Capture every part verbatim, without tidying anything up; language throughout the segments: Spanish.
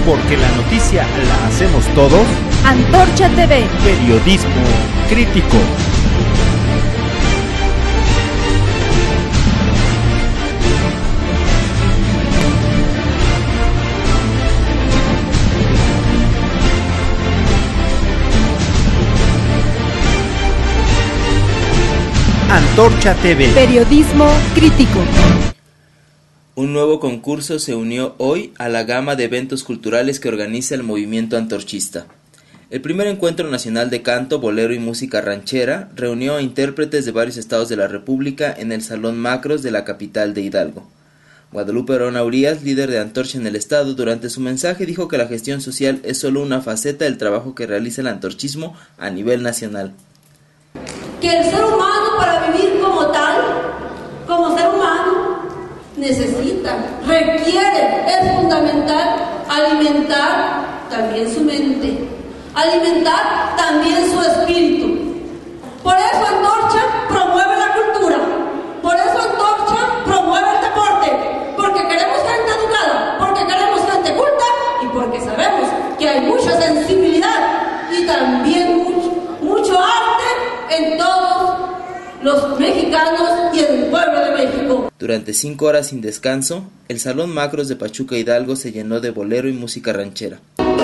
Porque la noticia la hacemos todos. Antorcha T V. Periodismo crítico. Antorcha T V. Periodismo crítico. Un nuevo concurso se unió hoy a la gama de eventos culturales que organiza el movimiento antorchista. El primer encuentro nacional de canto, bolero y música ranchera reunió a intérpretes de varios estados de la República en el Salón Macros de la capital de Hidalgo. Guadalupe Arona Urías, líder de Antorcha en el estado, durante su mensaje dijo que la gestión social es solo una faceta del trabajo que realiza el antorchismo a nivel nacional. Que el ser humano, para vivir como tal, como ser humano, necesita, requiere, es fundamental alimentar también su mente, alimentar también su espíritu. Por eso Antorcha promueve la cultura, por eso Antorcha promueve el deporte, porque queremos gente educada, porque queremos gente culta y porque sabemos que hay mucha sensibilidad y también mucho, mucho arte en todos los mexicanos y en el pueblo de México. Durante cinco horas sin descanso, el Salón Macros de Pachuca Hidalgo se llenó de bolero y música ranchera.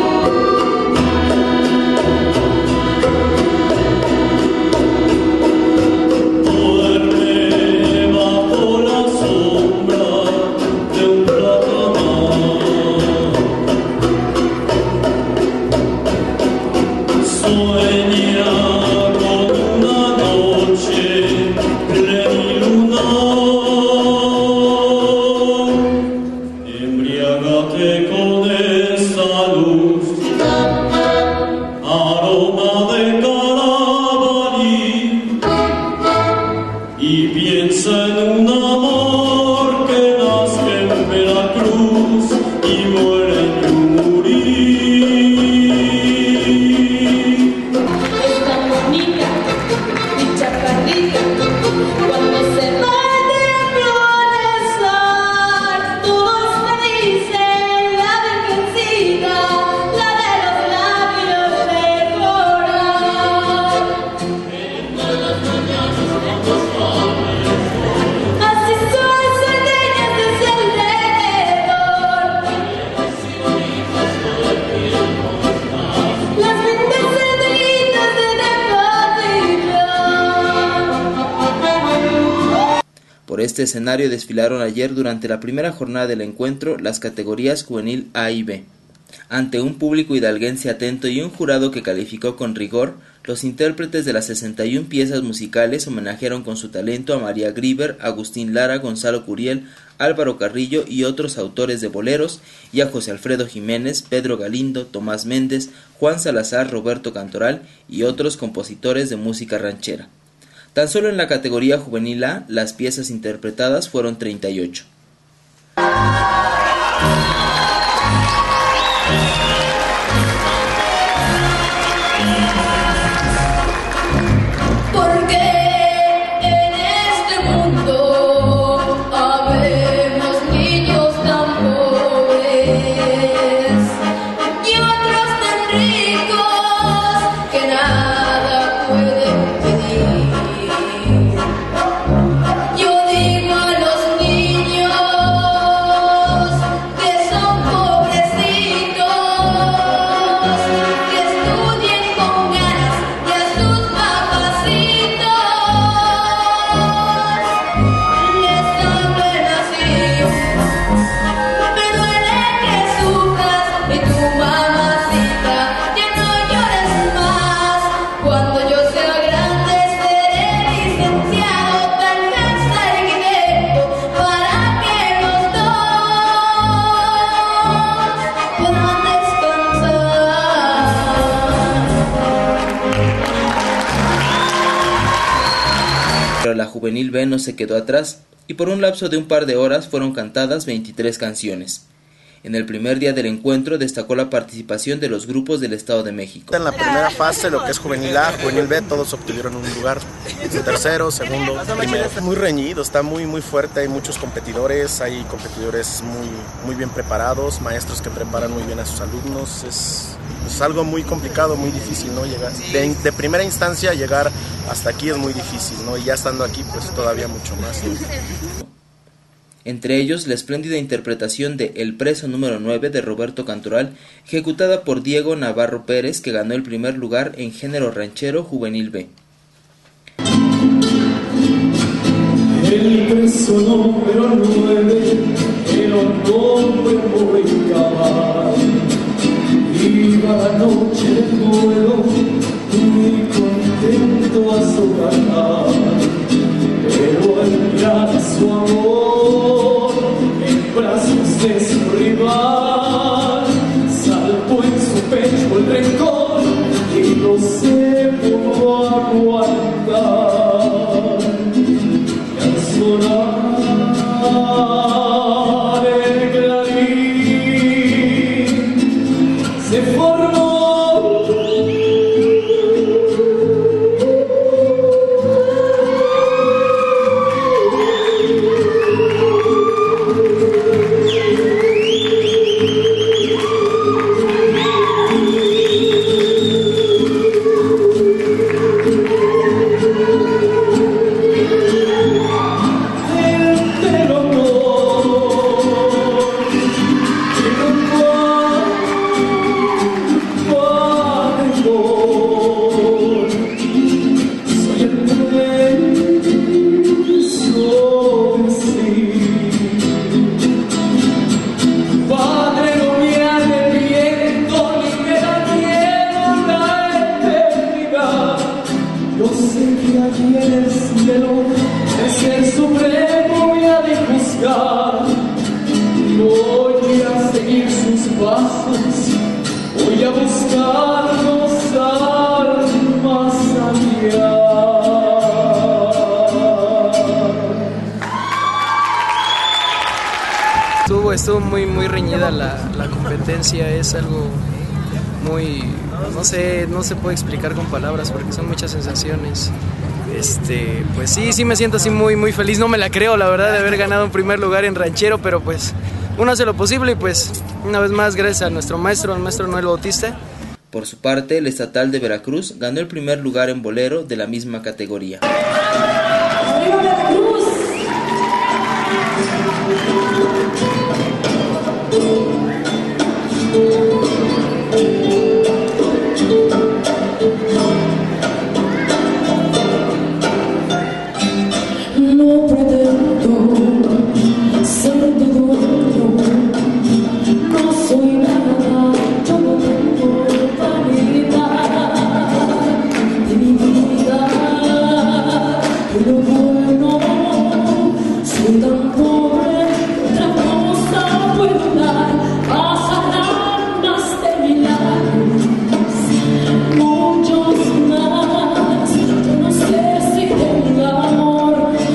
Por este escenario desfilaron ayer durante la primera jornada del encuentro las categorías juvenil A y B. Ante un público hidalguense atento y un jurado que calificó con rigor, los intérpretes de las sesenta y una piezas musicales homenajearon con su talento a María Grieber, Agustín Lara, Gonzalo Curiel, Álvaro Carrillo y otros autores de boleros, y a José Alfredo Jiménez, Pedro Galindo, Tomás Méndez, Juan Salazar, Roberto Cantoral y otros compositores de música ranchera. Tan solo en la categoría juvenil A, las piezas interpretadas fueron treinta y ocho. Pero la juvenil B no se quedó atrás, y por un lapso de un par de horas fueron cantadas veintitrés canciones. En el primer día del encuentro destacó la participación de los grupos del Estado de México. En la primera fase, lo que es juvenil A, juvenil B, todos obtuvieron un lugar, tercero, segundo, primero. Muy reñido, está muy muy fuerte, hay muchos competidores, hay competidores muy, muy bien preparados, maestros que preparan muy bien a sus alumnos. Es, es algo muy complicado, muy difícil, ¿no? Llegar, de, de primera instancia llegar hasta aquí es muy difícil, ¿no? Y ya estando aquí, pues todavía mucho más, ¿no? Entre ellos la espléndida interpretación de El preso número nueve de Roberto Cantoral, ejecutada por Diego Navarro Pérez, que ganó el primer lugar en género ranchero juvenil B. El preso número nueve era un hombre muy cabal, iba la noche del duelo muy contento a su cantar, pero al mirar a su amor en brazos de su rival, saltó en su pecho el rencor y no se pudo aguantar. Y al sonar el clarín se formó voy a buscarnos más allá. Estuvo, estuvo muy, muy reñida la, la competencia, es algo muy, no sé, no se puede explicar con palabras porque son muchas sensaciones. Este, pues sí, sí me siento así muy, muy feliz, no me la creo la verdad de haber ganado un primer lugar en ranchero, pero pues uno hace lo posible y pues una vez más gracias a nuestro maestro, al maestro Noel Bautista. Por su parte, el estatal de Veracruz ganó el primer lugar en bolero de la misma categoría. ¡Arriba Veracruz! No pretendo ser tu dueño, no soy nada, yo no tengo vanidad de mi vida, pero bueno, soy tan pobre, otra cosa puedo dar, pasarán más de mil años, muchos más, yo no sé si tenga amor.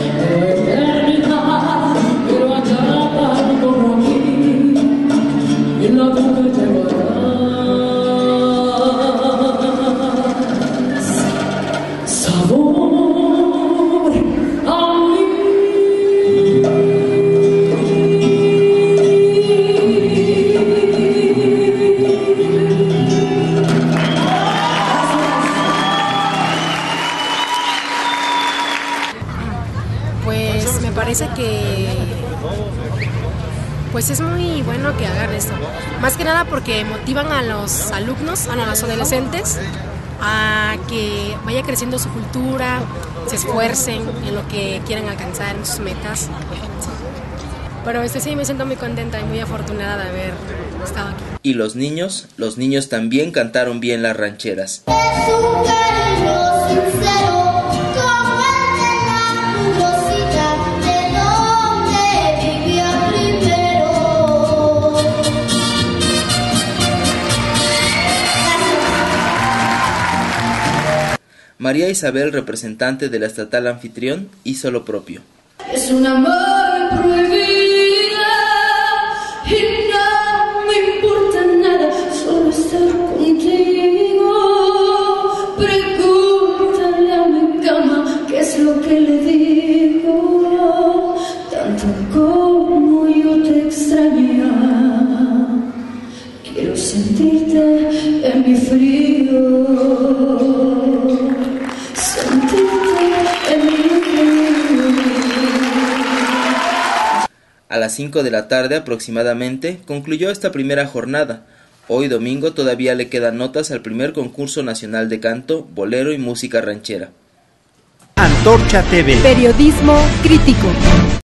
Pues me parece que pues es muy bueno que hagan esto, más que nada porque motivan a los alumnos, a los adolescentes a que vaya creciendo su cultura, se esfuercen en lo que quieren alcanzar, en sus metas. Pero este sí me siento muy contenta y muy afortunada de haber estado aquí. Y los niños, los niños también cantaron bien las rancheras. Es un cariño sincero, como el de la Rosita, de donde vivía primero. María Isabel, representante de la estatal anfitrión, hizo lo propio. Es un amor prohibido y no sentirte en mi frío, sentirte en mi frío. A las cinco de la tarde aproximadamente concluyó esta primera jornada. Hoy domingo todavía le quedan notas al primer concurso nacional de canto, bolero y música ranchera. Antorcha T V. Periodismo crítico.